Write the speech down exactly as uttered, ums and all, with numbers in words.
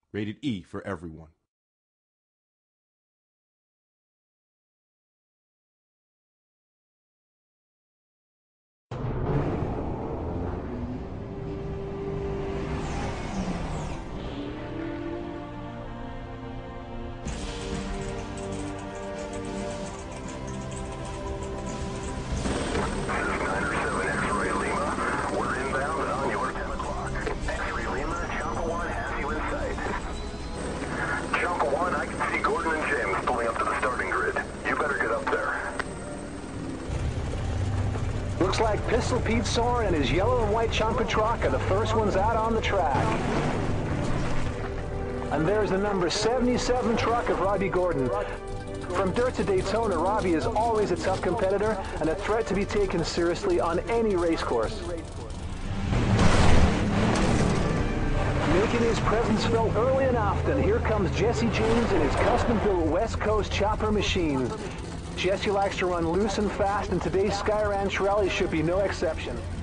Rated E for everyone. Looks like Pistol Pete Soren and his yellow and white Chunk Truck are the first ones out on the track. And there's the number seventy-seven truck of Robbie Gordon. From dirt to Daytona, Robbie is always a tough competitor and a threat to be taken seriously on any race course. Making his presence felt early and often, here comes Jesse James in his custom-built West Coast chopper machine. Jesse likes to run loose and fast, and today's Sky Ranch Rally should be no exception.